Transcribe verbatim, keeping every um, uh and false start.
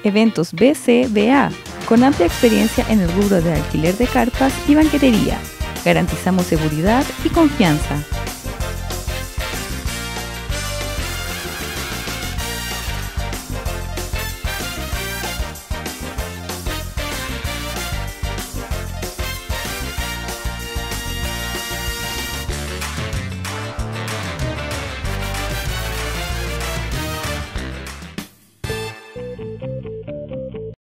Eventos B C B A, con amplia experiencia en el rubro de alquiler de carpas y banquetería. Garantizamos seguridad y confianza.